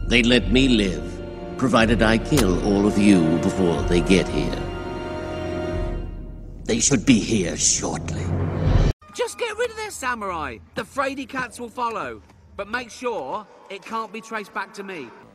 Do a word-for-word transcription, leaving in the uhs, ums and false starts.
They'd let me live, provided I kill all of you before they get here. They should be here shortly. Just get rid of their samurai. The fraidy cats will follow. But make sure it can't be traced back to me.